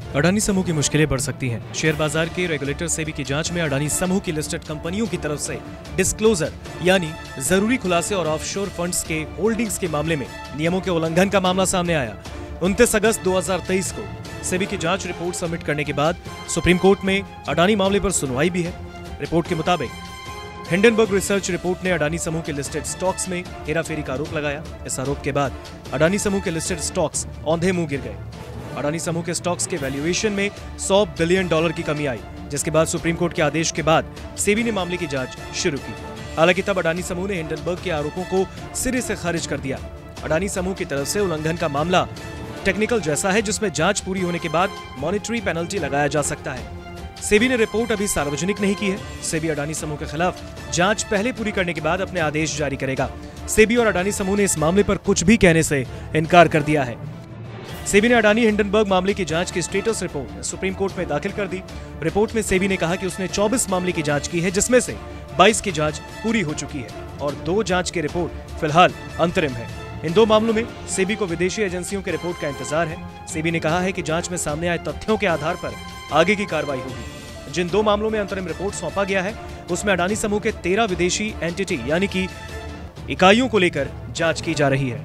अडानी समूह की मुश्किलें बढ़ सकती हैं। शेयर बाजार के रेगुलेटर सेबी की जांच में अडानी समूह की लिस्टेड कंपनियों की तरफ से डिस्क्लोजर यानी जरूरी खुलासे और ऑफशोर फंड्स के होल्डिंग्स के मामले में नियमों के उल्लंघन का मामला सामने आया। 29 अगस्त 2023 को सेबी की जांच रिपोर्ट सबमिट करने के बाद सुप्रीम कोर्ट में अडानी मामले पर सुनवाई भी है। रिपोर्ट के मुताबिक हिंडनबर्ग रिसर्च रिपोर्ट ने अडानी समूह के लिस्टेड स्टॉक्स में हेराफेरी का आरोप लगाया। इस आरोप के बाद अडानी समूह के लिस्टेड स्टॉक्स औंधे मुंह गिर गए। अडानी समूह के स्टॉक्स के वैल्यूएशन में $100 बिलियन की कमी आई, जिसके बाद सुप्रीम कोर्ट के आदेश के बाद सेबी ने मामले की जांच शुरू की। हालांकि तब अडानी समूह ने हिंडनबर्ग के आरोपों को सिरे से खारिज कर दिया। अडानी समूह की तरफ से उल्लंघन का मामला टेक्निकल जैसा है, जिसमें जांच पूरी होने के बाद मॉनिटरी पेनल्टी लगाया जा सकता है। सेबी ने रिपोर्ट अभी सार्वजनिक नहीं की है। सेबी अडानी समूह के खिलाफ जांच पहले पूरी करने के बाद अपने आदेश जारी करेगा। सेबी और अडानी समूह ने इस मामले पर कुछ भी कहने से इनकार कर दिया है। सेबी ने अडानी हिंडनबर्ग मामले की जांच की स्टेटस रिपोर्ट सुप्रीम कोर्ट में दाखिल कर दी। रिपोर्ट में सेबी ने कहा कि उसने 24 मामले की जांच की है, जिसमें से 22 की जांच पूरी हो चुकी है और 2 जांच की रिपोर्ट फिलहाल अंतरिम है। इन 2 मामलों में सेबी को विदेशी एजेंसियों के रिपोर्ट का इंतजार है। सेबी ने कहा है कि जांच में सामने आए तथ्यों के आधार पर आगे की कार्रवाई होगी। जिन 2 मामलों में अंतरिम रिपोर्ट सौंपा गया है, उसमें अडानी समूह के 13 विदेशी एंटिटी यानी कि इकाइयों को लेकर जांच की जा रही है।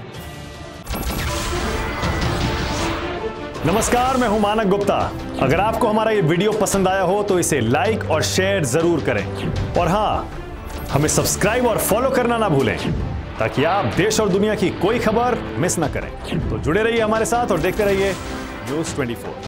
नमस्कार, मैं हूं मानक गुप्ता। अगर आपको हमारा ये वीडियो पसंद आया हो तो इसे लाइक और शेयर जरूर करें और हाँ, हमें सब्सक्राइब और फॉलो करना ना भूलें ताकि आप देश और दुनिया की कोई खबर मिस ना करें। तो जुड़े रहिए हमारे साथ और देखते रहिए न्यूज़ 24।